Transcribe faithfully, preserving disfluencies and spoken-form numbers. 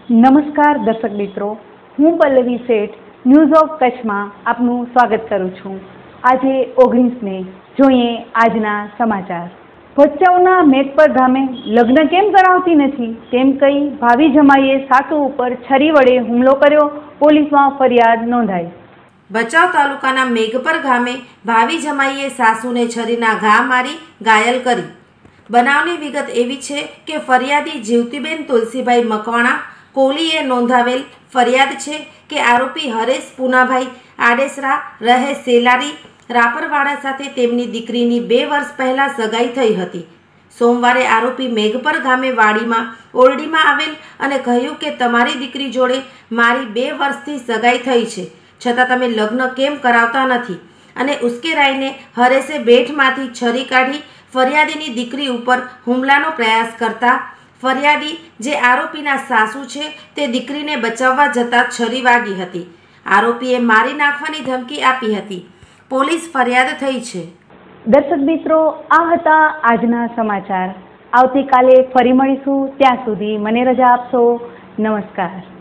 નમસ્કાર દર્શક મિત્રો, હું પલ્લવી શેઠ ન્યૂઝ ઓફ કચ્છમાં આપનું સ્વાગત કરું છું। આજે ઓગણીસ મે જોઈએ આજના સમાચાર। ભચાઉના મેઘપર ગામે લગ્ન કેમ કરાવતી નથી તેમ કહી ભાવી જમાઈએ સાસુ ઉપર છરી વડે હુમલો કર્યો, પોલીસમાં ફરિયાદ નોંધાઈ। ભચાઉ તાલુકાના મેઘપર ગામે ભાવી જમાઈએ સાસુને છરીના ઘા મારી ઘાયલ કરી। બનાવની વિગત એવી છે કે ફરિયાદી જીવતીબેન તુલસીભાઈ મકવાણા કોહલીએ નોંધાવેલ ફરિયાદ છે કે આરોપી હરેશ પૂનાભાઈ આડેસરા રહે સેલારી રાપરવાડા સાથે તેમની દીકરીની બે વર્ષ પહેલા સગાઈ થઈ હતી। સોમવારે આરોપી મેઘપર ગામે વાડીમાં ઓરડીમાં આવેલ અને કહ્યું કે તમારી દીકરી જોડે મારી બે વર્ષથી સગાઈ થઈ છે, છતાં તમે લગ્ન કેમ કરાવતા નથી અને ઉશ્કેરાઈને હરેશે બેઠમાંથી છરી કાઢી ફરિયાદીની દીકરી ઉપર હુમલાનો પ્રયાસ કરતા ફરિયાદી જે આરોપીના સાસુ છે તે દીકરીને બચાવવા જતા છરી વાગી હતી। આરોપીએ મારી નાખવાની ધમકી આપી હતી। પોલીસ ફરિયાદ થઈ છે। દર્શક મિત્રો, આ હતા આજના સમાચાર। આવતીકાલે ફરી મળીશું, ત્યાં સુધી મને રજા આપશો। નમસ્કાર।